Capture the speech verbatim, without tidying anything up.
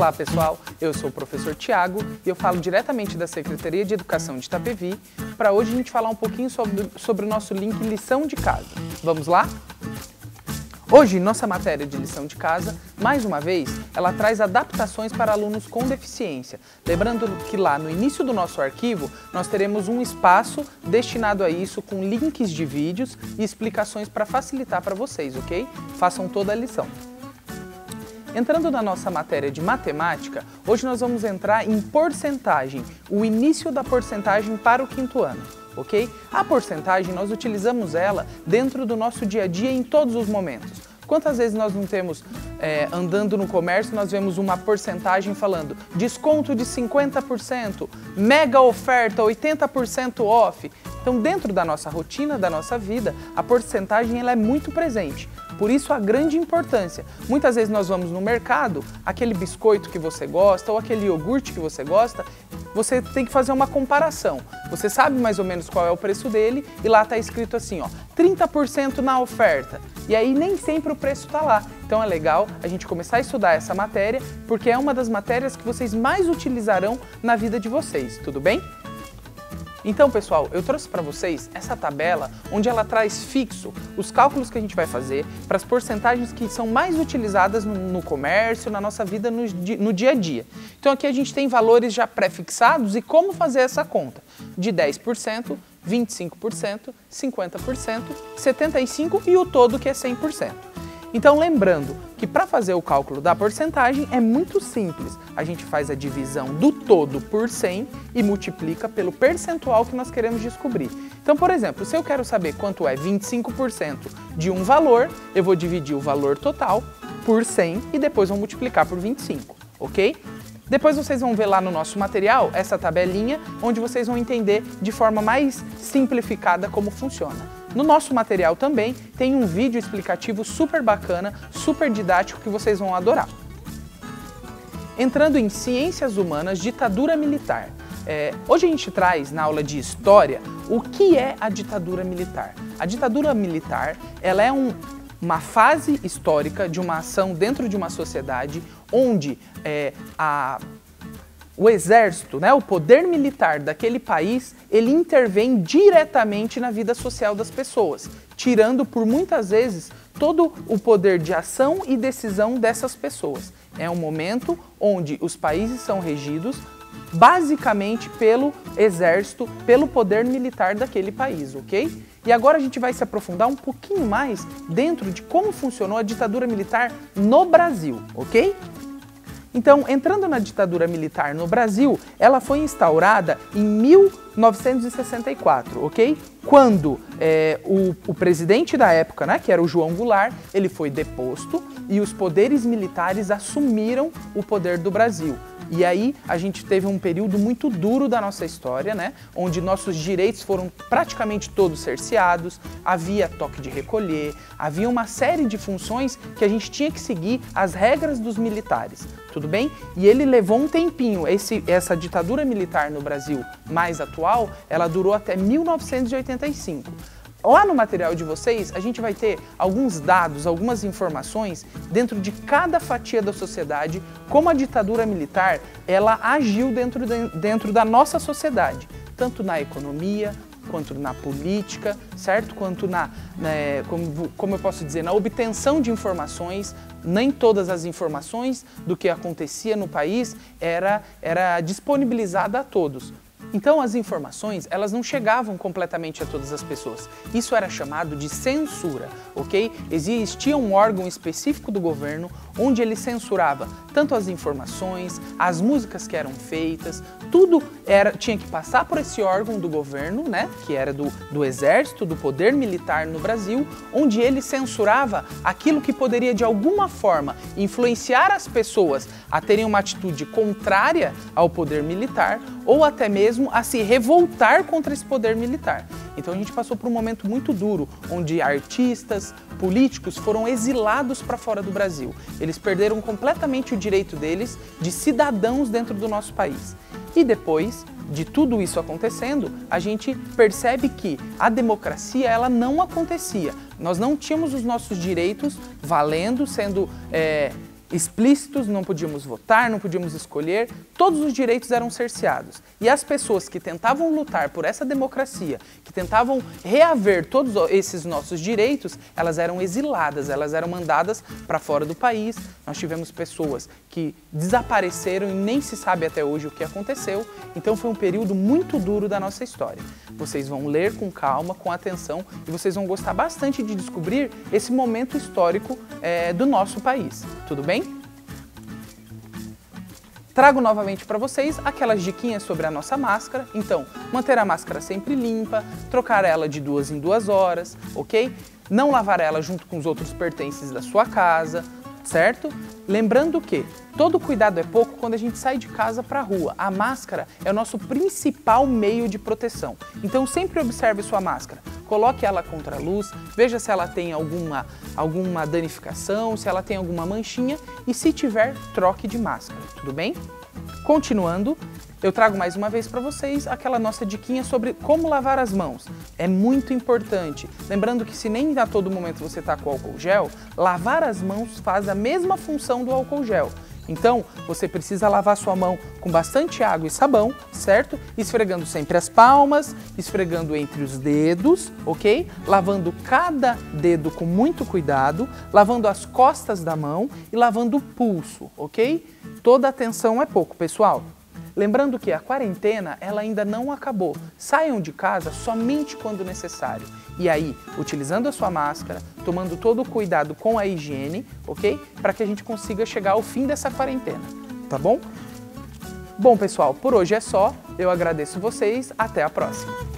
Olá pessoal, eu sou o professor Tiago e eu falo diretamente da Secretaria de Educação de Itapevi para hoje a gente falar um pouquinho sobre, sobre o nosso link Lição de Casa. Vamos lá? Hoje, nossa matéria de lição de casa, mais uma vez, ela traz adaptações para alunos com deficiência. Lembrando que lá no início do nosso arquivo, nós teremos um espaço destinado a isso com links de vídeos e explicações para facilitar para vocês, ok? Façam toda a lição. Entrando na nossa matéria de matemática, hoje nós vamos entrar em porcentagem, o início da porcentagem para o quinto ano. Ok? A porcentagem, nós utilizamos ela dentro do nosso dia a dia em todos os momentos. Quantas vezes nós não temos, é, andando no comércio, nós vemos uma porcentagem falando desconto de cinquenta por cento, mega oferta, oitenta por cento off. Então, dentro da nossa rotina, da nossa vida, a porcentagem ela é muito presente. Por isso, a grande importância. Muitas vezes nós vamos no mercado, aquele biscoito que você gosta ou aquele iogurte que você gosta, você tem que fazer uma comparação. Você sabe mais ou menos qual é o preço dele e lá está escrito assim, ó, trinta por cento na oferta. E aí nem sempre o preço está lá. Então é legal a gente começar a estudar essa matéria, porque é uma das matérias que vocês mais utilizarão na vida de vocês, tudo bem? Então, pessoal, eu trouxe para vocês essa tabela onde ela traz fixo os cálculos que a gente vai fazer para as porcentagens que são mais utilizadas no, no comércio, na nossa vida no, no dia a dia. Então, aqui a gente tem valores já pré-fixados e como fazer essa conta de dez por cento, vinte e cinco por cento, cinquenta por cento, setenta e cinco por cento e o todo que é cem por cento. Então, lembrando que para fazer o cálculo da porcentagem é muito simples. A gente faz a divisão do todo por cem e multiplica pelo percentual que nós queremos descobrir. Então, por exemplo, se eu quero saber quanto é vinte e cinco por cento de um valor, eu vou dividir o valor total por cem e depois vou multiplicar por vinte e cinco, ok? Depois vocês vão ver lá no nosso material essa tabelinha, onde vocês vão entender de forma mais simplificada como funciona. No nosso material também tem um vídeo explicativo super bacana, super didático que vocês vão adorar. Entrando em Ciências Humanas, Ditadura Militar. É, hoje a gente traz na aula de História o que é a ditadura militar. A ditadura militar ela é um, uma fase histórica de uma ação dentro de uma sociedade onde é, a... O exército, né, o poder militar daquele país, ele intervém diretamente na vida social das pessoas, tirando por muitas vezes todo o poder de ação e decisão dessas pessoas. É um momento onde os países são regidos basicamente pelo exército, pelo poder militar daquele país, ok? E agora a gente vai se aprofundar um pouquinho mais dentro de como funcionou a ditadura militar no Brasil, ok? Então, entrando na ditadura militar no Brasil, ela foi instaurada em mil novecentos e sessenta e quatro, ok? Quando é, o, o presidente da época, né, que era o João Goulart, ele foi deposto e os poderes militares assumiram o poder do Brasil. E aí a gente teve um período muito duro da nossa história, né, onde nossos direitos foram praticamente todos cerceados, havia toque de recolher, havia uma série de funções que a gente tinha que seguir as regras dos militares, tudo bem? E ele levou um tempinho, esse, essa ditadura militar no Brasil mais atual, ela durou até mil novecentos e oitenta e cinco. Lá no material de vocês, a gente vai ter alguns dados, algumas informações dentro de cada fatia da sociedade, como a ditadura militar, ela agiu dentro, de, dentro da nossa sociedade, tanto na economia, quanto na política, certo? Quanto na, né, como, como eu posso dizer, na obtenção de informações. Nem todas as informações do que acontecia no país era, era disponibilizada a todos. Então as informações, elas não chegavam completamente a todas as pessoas. Isso era chamado de censura, ok? Existia um órgão específico do governo onde ele censurava tanto as informações, as músicas que eram feitas, tudo era, tinha que passar por esse órgão do governo, né? Que era do, do exército, do poder militar no Brasil, onde ele censurava aquilo que poderia de alguma forma influenciar as pessoas a terem uma atitude contrária ao poder militar ou até mesmo a se revoltar contra esse poder militar. Então a gente passou por um momento muito duro, onde artistas, políticos foram exilados para fora do Brasil. Eles perderam completamente o direito deles de cidadãos dentro do nosso país. E depois de tudo isso acontecendo, a gente percebe que a democracia ela não acontecia. Nós não tínhamos os nossos direitos valendo, sendo é, explícitos, não podíamos votar, não podíamos escolher, todos os direitos eram cerceados. E as pessoas que tentavam lutar por essa democracia, que tentavam reaver todos esses nossos direitos, elas eram exiladas, elas eram mandadas para fora do país. Nós tivemos pessoas que desapareceram e nem se sabe até hoje o que aconteceu. Então foi um período muito duro da nossa história. Vocês vão ler com calma, com atenção, e vocês vão gostar bastante de descobrir esse momento histórico é, do nosso país. Tudo bem? Trago novamente para vocês aquelas diquinhas sobre a nossa máscara. Então, manter a máscara sempre limpa, trocar ela de duas em duas horas, ok? Não lavar ela junto com os outros pertences da sua casa, certo? Lembrando que todo cuidado é pouco quando a gente sai de casa para a rua. A máscara é o nosso principal meio de proteção. Então sempre observe sua máscara. Coloque ela contra a luz, veja se ela tem alguma, alguma danificação, se ela tem alguma manchinha e se tiver, troque de máscara, tudo bem? Continuando, eu trago mais uma vez para vocês aquela nossa diquinha sobre como lavar as mãos. É muito importante. Lembrando que se nem a todo momento você está com álcool gel, lavar as mãos faz a mesma função do álcool gel. Então, você precisa lavar sua mão com bastante água e sabão, certo? Esfregando sempre as palmas, esfregando entre os dedos, ok? Lavando cada dedo com muito cuidado, lavando as costas da mão e lavando o pulso, ok? Toda atenção é pouco, pessoal. Lembrando que a quarentena ela ainda não acabou. Saiam de casa somente quando necessário. E aí, utilizando a sua máscara, tomando todo o cuidado com a higiene, ok? Para que a gente consiga chegar ao fim dessa quarentena, tá bom? Bom, pessoal, por hoje é só. Eu agradeço vocês. Até a próxima.